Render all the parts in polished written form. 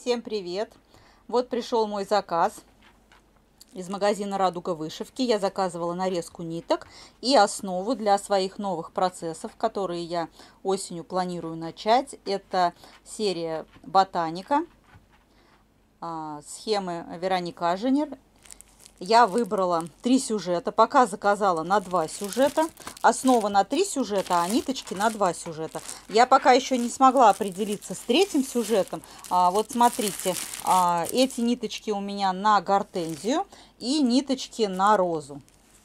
Всем привет! Вот пришел мой заказ из магазина «Радуга вышивки». Я заказывала нарезку ниток и основу для своих новых процессов, которые я осенью планирую начать. Это серия «Ботаника», схемы Вероника Аженер. Я выбрала 3 сюжета, пока заказала на 2 сюжета. Основа на 3 сюжета, а ниточки на 2 сюжета. Я пока еще не смогла определиться с 3-м сюжетом. Вот смотрите, эти ниточки у меня на гортензию и ниточки на розу.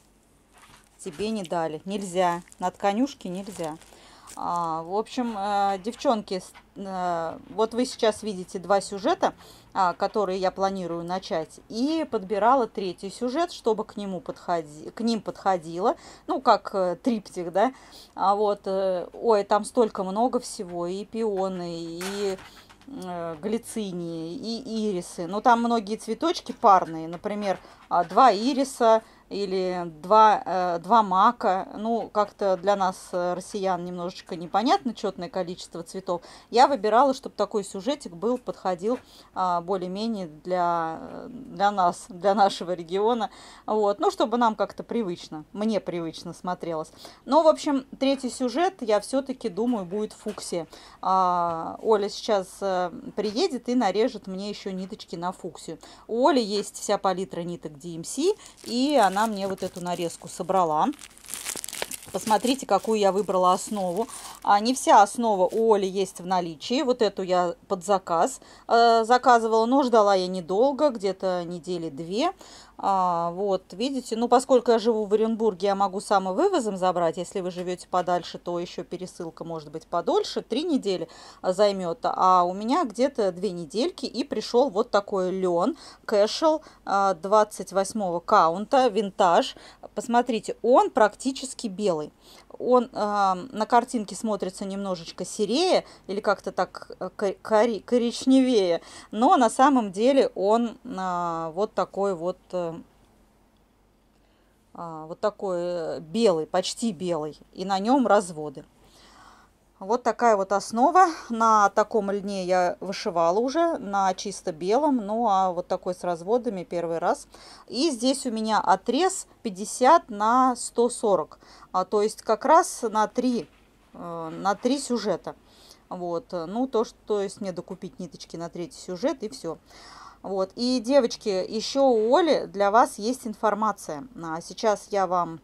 Тебе не дали, нельзя, на тканюшке нельзя. В общем, девчонки, вот вы сейчас видите 2 сюжета, которые я планирую начать, и подбирала 3-й сюжет, чтобы к ним подходило, ну, как триптих, да, ой, там столько много всего, и пионы, и глицинии, и ирисы, но там многие цветочки парные, например, 2 ириса, или два мака. Ну, как-то для нас, россиян, немножечко непонятно четное количество цветов. Я выбирала, чтобы такой сюжетик подходил более-менее для нас, для нашего региона. Вот. Ну, чтобы нам как-то привычно, мне привычно смотрелось. Но, в общем, 3-й сюжет, я все-таки думаю, будет фуксия. Оля сейчас приедет и нарежет мне еще ниточки на фуксию. У Оли есть вся палитра ниток DMC, и она мне вот эту нарезку собрала. Посмотрите, какую я выбрала основу. Не вся основа у Оли есть в наличии. Вот эту я под заказ заказывала, но ждала я недолго, где-то недели 2. Вот, видите, ну, поскольку я живу в Оренбурге, я могу самовывозом забрать. Если вы живете подальше, то еще пересылка может быть подольше, 3 недели займет. А у меня где-то 2 недельки, и пришел вот такой лен Casual 28-го каунта, винтаж. Посмотрите, он практически белый. Он на картинке смотрится немножечко серее или как-то так коричневее, но на самом деле он вот такой белый, почти белый, и на нем разводы. Вот такая вот основа. На таком льне я вышивала уже, на чисто белом, ну а вот такой с разводами первый раз. И здесь у меня отрез 50 на 140, то есть как раз на 3 сюжета. Вот, ну то есть мне докупить ниточки на 3-й сюжет, и все. Вот, и, девочки, еще у Оли для вас есть информация. Сейчас я вам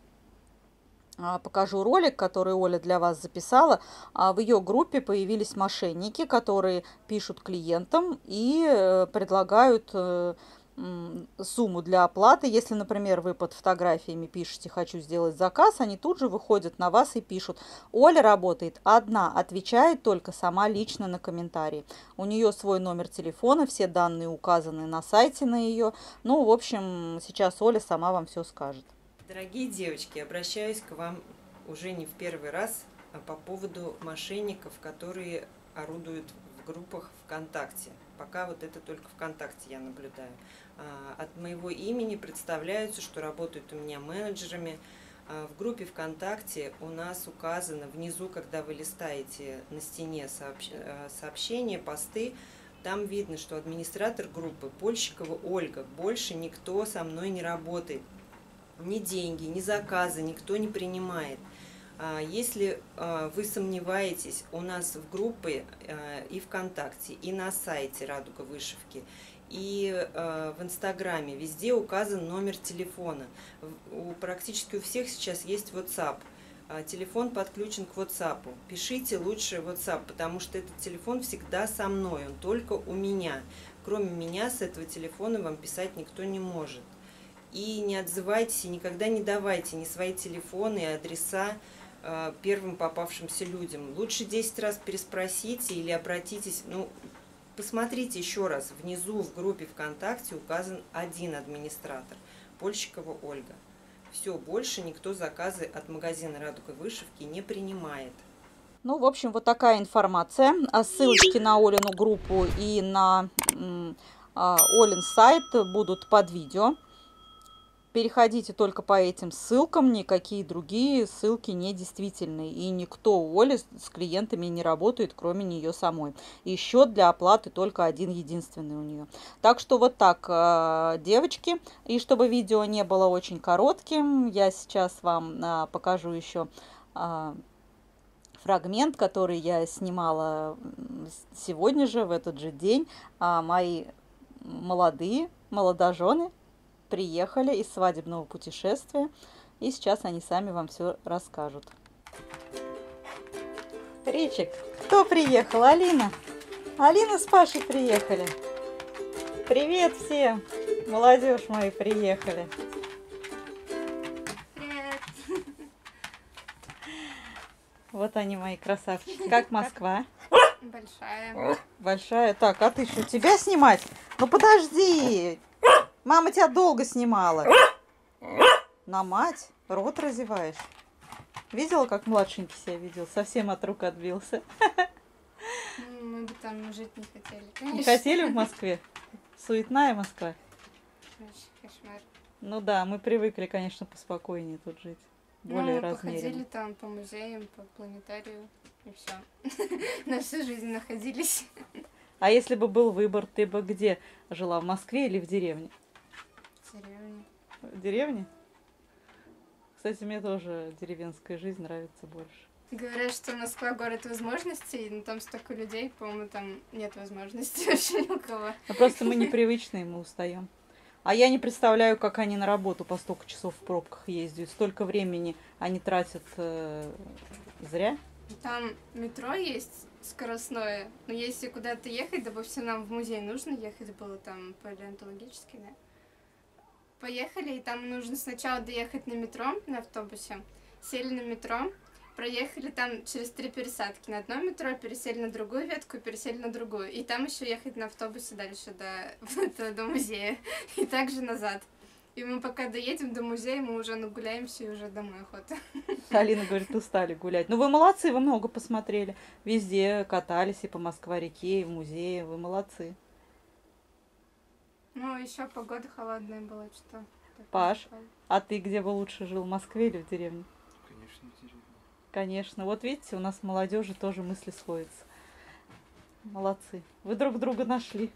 покажу ролик, который Оля для вас записала. В ее группе появились мошенники, которые пишут клиентам и предлагают сумму для оплаты. Если, например, вы под фотографиями пишете «хочу сделать заказ», они тут же выходят на вас и пишут. Оля работает одна, отвечает только сама лично на комментарии. У нее свой номер телефона, все данные указаны на сайте на ее. Ну, в общем, сейчас Оля сама вам все скажет. Дорогие девочки, обращаюсь к вам уже не в первый раз по поводу мошенников, которые орудуют в группах ВКонтакте. Пока вот это только ВКонтакте я наблюдаю. От моего имени представляются, что работают у меня менеджерами. В группе ВКонтакте у нас указано внизу, когда вы листаете на стене сообщения, посты, там видно, что администратор группы Польщикова Ольга. Больше никто со мной не работает. Ни деньги, ни заказы никто не принимает. Если вы сомневаетесь, у нас в группе и ВКонтакте, и на сайте Радуга вышивки, и в Инстаграме везде указан номер телефона. Практически у всех сейчас есть WhatsApp. Телефон подключен к WhatsApp. Пишите лучше WhatsApp, потому что этот телефон всегда со мной, он только у меня. Кроме меня с этого телефона вам писать никто не может. И не отзывайтесь, и никогда не давайте ни свои телефоны и адреса первым попавшимся людям. Лучше 10 раз переспросите или обратитесь, ну, посмотрите еще раз, внизу в группе ВКонтакте указан один администратор, Польщикова Ольга. Все, больше никто заказы от магазина Радуга вышивки не принимает. Ну, в общем, вот такая информация. Ссылочки на Олину группу и на Олин сайт будут под видео. переходите только по этим ссылкам, никакие другие ссылки не действительные. И никто у Оли с клиентами не работает, кроме нее самой. И счет для оплаты только один единственный у нее. Так что вот так, девочки. И чтобы видео не было очень коротким, я сейчас вам покажу еще фрагмент, который я снимала сегодня же, в этот же день. Мои молодожены приехали из свадебного путешествия, и сейчас они сами вам все расскажут. Ричик, кто приехал? Алина. Алина с Пашей приехали. Привет всем, молодежь мои приехали. Привет. Вот они, мои красавчики. Как Москва? Большая. Большая. Так, а ты что, тебя снимать? Ну подожди. Мама тебя долго снимала. На мать? Рот разеваешь. Видела, как младшенький себя видел? Совсем от рук отбился. Мы бы там жить не хотели, Не конечно. хотели в Москве? Суетная Москва. Вообще кошмар. Ну да, мы привыкли, конечно, поспокойнее тут жить. Более Мы походили размеренно. там по музеям, по планетарию, и все. На всю жизнь находились. А если бы был выбор, ты бы где жила? В Москве или в деревне? В деревне. В деревне? Кстати, мне тоже деревенская жизнь нравится больше. Говорят, что Москва город возможностей, но там столько людей, по-моему, там нет возможностей вообще ни у кого. Но просто мы непривычные, мы устаем. А я не представляю, как они на работу по столько часов в пробках ездят. Столько времени они тратят зря. Там метро есть скоростное, но если куда-то ехать, допустим, нам в музей нужно ехать было там палеонтологический, да? Поехали, и там нужно сначала доехать на метро, на автобусе, сели на метро, проехали там через 3 пересадки. На одно метро пересели на другую ветку, пересели на другую. И там еще ехать на автобусе дальше до музея. И также назад. И мы пока доедем до музея, мы уже нагуляемся и уже домой охота. Алина говорит, устали гулять. Ну вы молодцы, вы много посмотрели. Везде катались и по Москва-реке, и в музее. Вы молодцы. Ну, еще погода холодная была, что. Паш, а ты где бы лучше жил, в Москве или в деревне? Конечно, в деревне. Конечно. Вот видите, у нас молодежи тоже мысли сходятся. Молодцы. Вы друг друга нашли.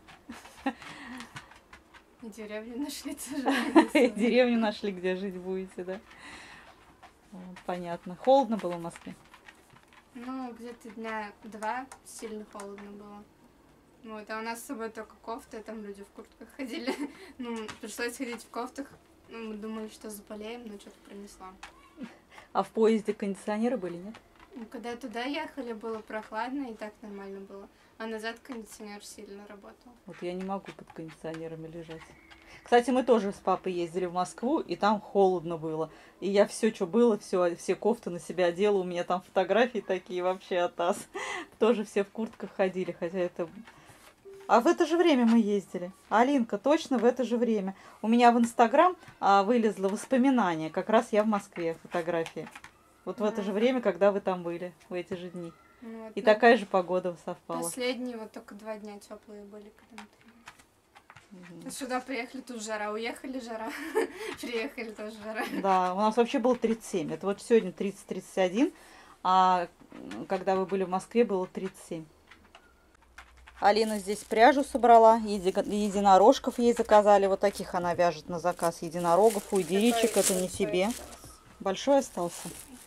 И деревню нашли тоже. Деревню нашли, где жить будете, да? Вот, понятно. Холодно было в Москве? Ну, где-то дня 2 сильно холодно было. Вот, а у нас с собой только кофты, там люди в куртках ходили. Ну, пришлось ходить в кофтах. Ну, мы думали, что заболеем, но что-то пронесла. А в поезде кондиционеры были, нет? Ну, когда туда ехали, было прохладно, и так нормально было. А назад кондиционер сильно работал. Вот я не могу под кондиционерами лежать. Кстати, мы тоже с папой ездили в Москву, и там холодно было. И я все, что было, все кофты на себя одела. У меня там фотографии такие вообще от нас. Тоже все в куртках ходили, хотя это... А в это же время мы ездили. Алинка, точно в это же время. У меня в Инстаграм вылезло воспоминание. Как раз я в Москве, фотографии. Вот в это же время, когда вы там были, в эти же дни. Ну, вот, И ну, такая же погода совпала. последние вот только 2 дня теплые были, когда мы там. Сюда приехали, тут жара. Уехали, жара. Приехали, тоже жара. Да, у нас вообще было 37. Это вот сегодня 30-31, а когда вы были в Москве, было 37. Алина здесь пряжу собрала, единорожков ей заказали, вот таких она вяжет на заказ, единорогов, уйдеричек, это не себе. Большой остался?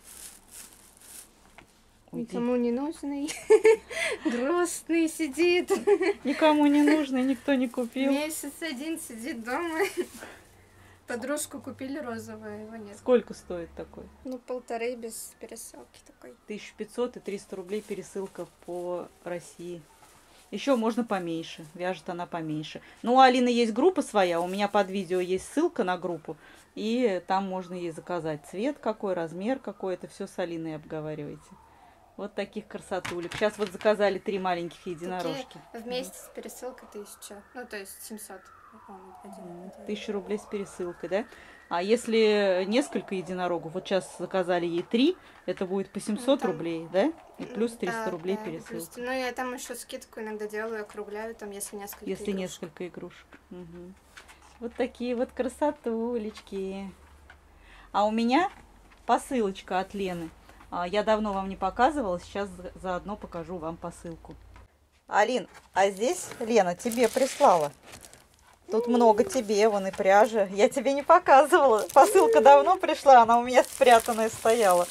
Никому не нужный, грустный сидит. Никому не нужно, никто не купил. Месяц один сидит дома. Подружку купили розовую, его нет. Сколько стоит такой? Ну, 1,5 без пересылки такой. 1500 и 300 рублей пересылка по России. Еще можно поменьше, вяжет она поменьше. Ну, у Алины есть группа своя, у меня под видео есть ссылка на группу, и там можно ей заказать цвет какой, размер какой, это все с Алиной обговариваете. Вот таких красотулек. Сейчас вот заказали 3 маленьких единорожки. Такие вместе с пересылкой 1000. Ну, то есть 700. 1000 рублей с пересылкой, да? А если несколько единорогов, вот сейчас заказали ей 3, это будет по 700 Ну, там... рублей, да? И плюс 300 рублей да, пересылка. Ну, я там еще скидку иногда делаю, округляю, там, если несколько Если игрушек. несколько игрушек. Угу. Вот такие вот красотулечки. А у меня посылочка от Лены. Я давно вам не показывала, сейчас заодно покажу вам посылку. Алин, а здесь Лена тебе прислала. Тут много тебе, вон и пряжа. Я тебе не показывала. Посылка давно пришла, она у меня спрятанная стояла.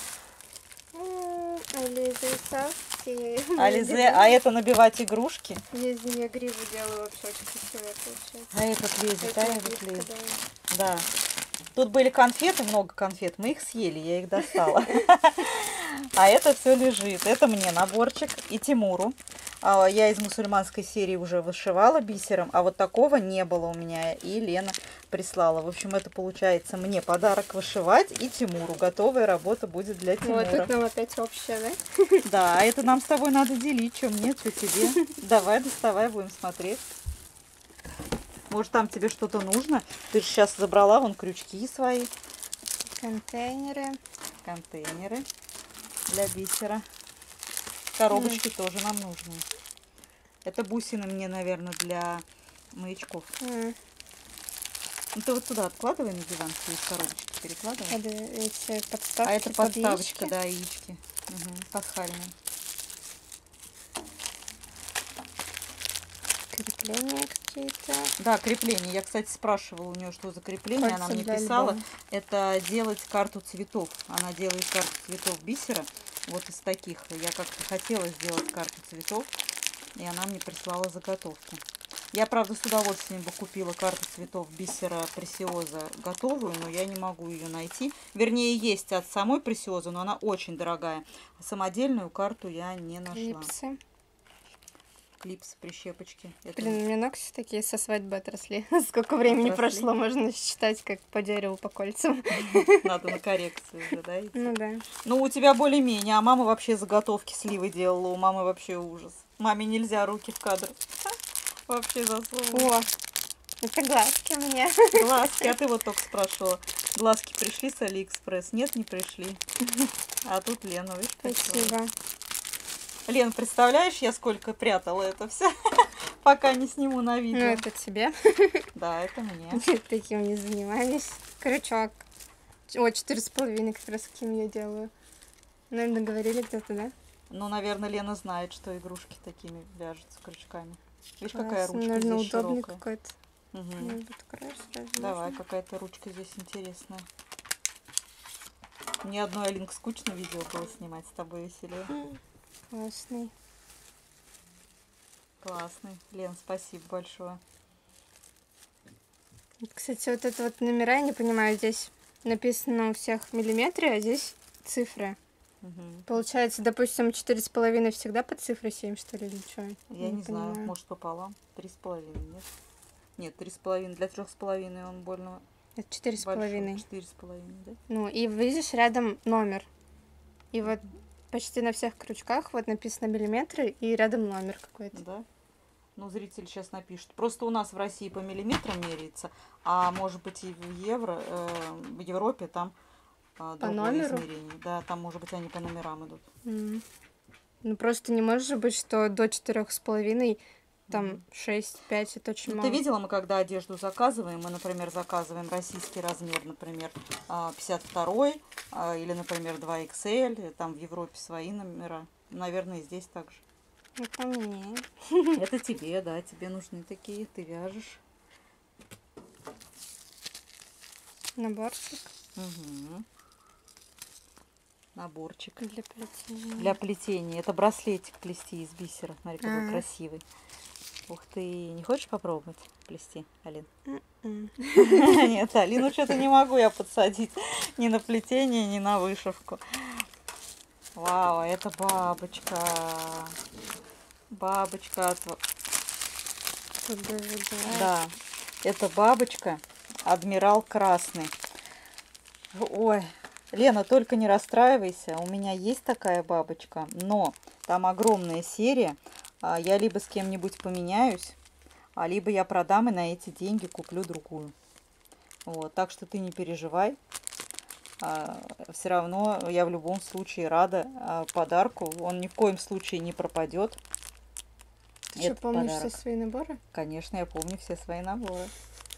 Ализе, а это набивать игрушки? Я из нее гриву делаю, вообще очень красивая получается. А этот лезет, а этот лезет. Да. Тут были конфеты, много конфет, мы их съели, я их достала. А это все лежит. Это мне наборчик и Тимуру. Я из мусульманской серии уже вышивала бисером, а вот такого не было у меня, и Лена прислала. В общем, это получается мне подарок вышивать и Тимуру. Готовая работа будет для Тимура. Вот тут нам опять общее, да? Да, а это нам с тобой надо делить, что мне, что тебе. Давай, доставай, будем смотреть. Может, там тебе что-то нужно? Ты же сейчас забрала вон крючки свои. Контейнеры. Контейнеры для бисера. Коробочки тоже нам нужны. Это бусины мне, наверное, для маячков. Ну, ты вот сюда откладывай на диван, свои коробочки перекладывай. Эти подставки. А это подставочка, да, яички. Угу, пасхальные. Крепления какие-то. Да, крепление. Я, кстати, спрашивала у нее, что за крепление. Она мне писала, это делать карту цветов. Она делает карту цветов бисера. Вот из таких. Я как-то хотела сделать карту цветов, и она мне прислала заготовки. Я, правда, с удовольствием бы купила карту цветов бисера Пресиоза готовую, но я не могу ее найти. Вернее, есть от самой Пресиоза, но она очень дорогая. А самодельную карту я не нашла. Клипсы. Клипсы, прищепочки. Блин, у меня ногти такие со свадьбы отросли. Сколько времени прошло, можно считать, как по дереву, по кольцам. Надо на коррекцию уже, да, идти? Ну да. Ну, у тебя более-менее, а мама вообще заготовки сливы делала. У мамы вообще ужас. Маме нельзя, руки в кадр. Вообще заслуженно. О, это глазки у меня. Глазки, а ты вот только спрашивала. Глазки пришли с Алиэкспресс? Нет, не пришли. А тут Лена, видишь, спасибо. Лен, представляешь, я сколько прятала это все, пока не сниму на видео. Ну, это тебе. Да, это мне. Таким не занимались. Крючок. О, 4,5 как раз каким я делаю. Наверное, говорили где-то, да? Ну, наверное, Лена знает, что игрушки такими вяжутся крючками. Видишь, класс. Какая ручка Наверное, здесь удобный широкая. какой-то. Угу. Давай, какая-то ручка здесь интересная. Мне одной, Алинка, скучно видео было снимать, с тобой веселее. Классный. Классный. Лен, спасибо большое. Кстати, вот это вот номера, я не понимаю, здесь написано у всех миллиметры, а здесь цифры. Угу. Получается, допустим, 4,5 всегда под цифрой 7, что ли, или что? Я не знаю, может пополам. 3,5, нет? Нет, 3,5. Для 3,5 он больно Это 4,5. 4,5, да? Ну, и видишь рядом номер. И вот почти на всех крючках вот написано миллиметры и рядом номер какой-то. Да? Ну, зритель сейчас напишет. Просто у нас в России по миллиметрам меряется, а может быть и в в Европе там по номеру? измерение. Да, там, может быть, они по номерам идут. Ну, просто не может быть, что до 4,5, там 6-5, это очень мало. Ты видела, мы когда одежду заказываем, мы, например, заказываем российский размер, например, 52 или, например, 2XL, там в Европе свои номера. Наверное, и здесь так же. Это мне. Это тебе, да, тебе нужны такие, ты вяжешь. Наборчик. Угу. Наборчик. Для плетения. Для плетения. Это браслетик плести из бисера. Смотри, какой красивый. Ух ты, не хочешь попробовать плести, Алин? Нет, Алину что-то не могу я подсадить ни на плетение, ни на вышивку. Вау, это бабочка. Бабочка. Да, это бабочка Адмирал Красный. Ой, Лена, только не расстраивайся, у меня есть такая бабочка, но там огромная серия. Я либо с кем-нибудь поменяюсь, либо я продам и на эти деньги куплю другую. Вот, так что ты не переживай. Все равно я в любом случае рада подарку. Он ни в коем случае не пропадет. Ты что, помнишь все свои наборы? Конечно, я помню все свои наборы.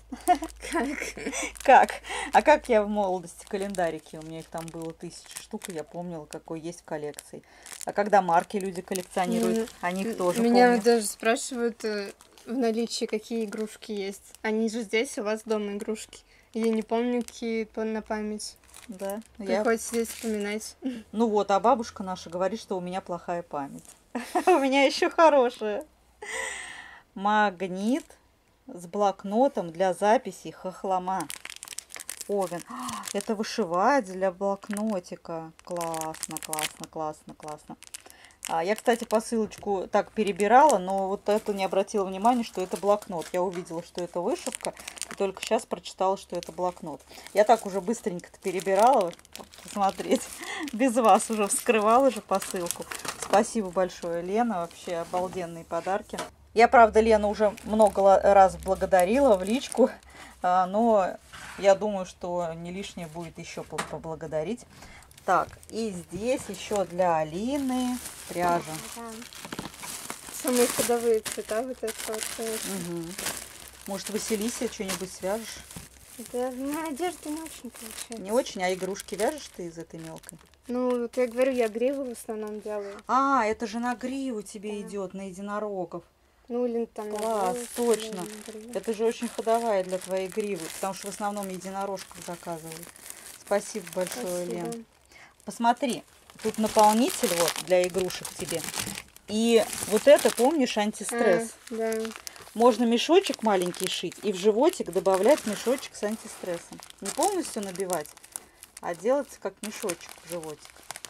Как? Как? А как я в молодости календарики? У меня их там было 1000 штук, и я помнила, какой есть в коллекции. А когда марки люди коллекционируют, они их тоже Меня помнят. вот даже спрашивают в наличии, какие игрушки есть. Они же здесь, у вас дома игрушки. Я не помню, какие на память. Да, Приходится здесь вспоминать. Ну вот, а бабушка наша говорит, что у меня плохая память. У меня еще хорошая. Магнит с блокнотом для записей хохлома. Овен. Это вышивать для блокнотика. Классно, классно, классно, классно. Я, кстати, посылочку так перебирала, но вот это не обратила внимания, что это блокнот. Я увидела, что это вышивка, и только сейчас прочитала, что это блокнот. Я так уже быстренько-то перебирала, посмотреть. Без вас уже вскрывала же посылку. Спасибо большое, Лена. Вообще обалденные подарки. Я, правда, Лену уже много раз благодарила в личку, но я думаю, что не лишнее будет еще поблагодарить. Так, и здесь еще для Алины пряжа. Да. Самые ходовые цвета вот это вот, конечно. Угу. Может, Василисе что-нибудь свяжешь? Да, на одежде не очень получается. Не очень, а игрушки вяжешь ты из этой мелкой? Ну, вот я говорю, я гривы в основном делаю. Это же на гриву тебе Да. идет, на единорогов. Ну, или там... на Класс, волосы, точно. или на гривы. Это же очень ходовая для твоей гривы, потому что в основном единорожков заказывают. Спасибо большое, Спасибо. Лен. Посмотри, тут наполнитель вот для игрушек тебе. И вот это, помнишь, антистресс. Да. Можно мешочек маленький шить и в животик добавлять мешочек с антистрессом. Не полностью набивать, а делать как мешочек в животик.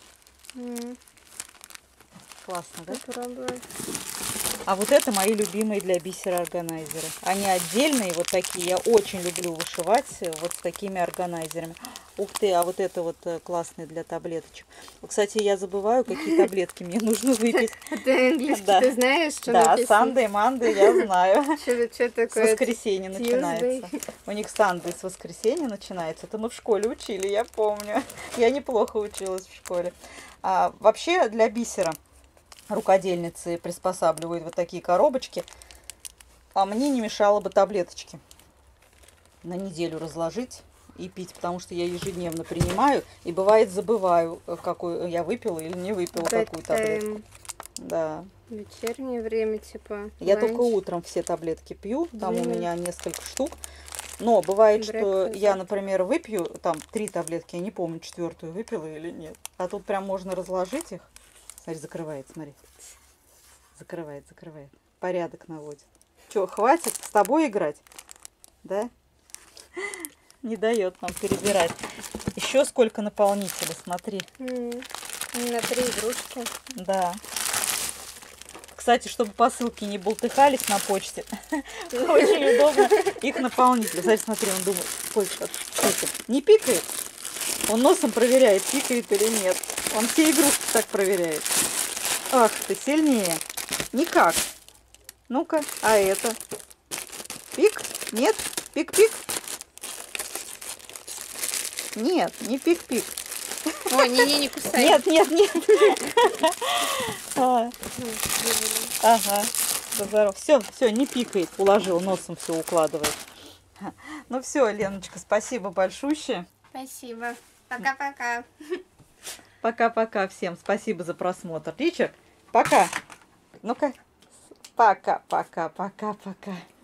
Классно, да? Попробую. А вот это мои любимые для бисера органайзеры. Они отдельные, вот такие. Я очень люблю вышивать вот с такими органайзерами. Ух ты, а вот это вот классные для таблеточек. Кстати, я забываю, какие таблетки мне нужно выпить. А ты английский, Да. ты знаешь, что Да, написано? Sunday, Monday, я знаю. Что С такое? воскресенья начинается. У них Sunday с воскресенья начинается. Это мы в школе учили, я помню. Я неплохо училась в школе. Вообще для бисера рукодельницы приспосабливают вот такие коробочки. А мне не мешало бы таблеточки на неделю разложить и пить, потому что я ежедневно принимаю. И бывает забываю, какую я выпила или не выпила какую таблетку. Да. Вечернее время, типа. Я ланч. только утром все таблетки пью, там у Мгм. меня несколько штук. Но бывает, что Breakfast. я, например, выпью там 3 таблетки, я не помню, 4-ю выпила или нет. А тут прям можно разложить их. Смотри, закрывает, смотри. Закрывает. Порядок наводит. Че, хватит с тобой играть? Да? Не дает нам перебирать. Еще сколько наполнителей, смотри. На 3 игрушки. Да. Кстати, чтобы посылки не болтыхались на почте, очень удобно их наполнить. Кстати, смотри, он думает, сколько не пикает. Он носом проверяет, пикает или нет. Он все игрушки так проверяет. Ах ты, сильнее. Никак. Ну-ка, а это? Пик? Нет? Пик-пик? Нет, не пик-пик. Ой, не кусай. Нет. Ага, здорово. Все, не пикает. Уложил, носом все укладывает. Ну все, Леночка, спасибо большущее. Спасибо. Пока-пока. Пока-пока всем. Спасибо за просмотр. Ричард, пока. Ну-ка. Пока.